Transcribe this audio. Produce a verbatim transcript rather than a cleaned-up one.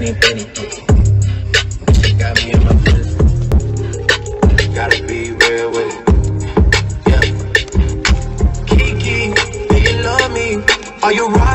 pretty, pretty. She got me in my feelings. Gotta be real with it. Yeah. Kiki, do you love me? Are you right?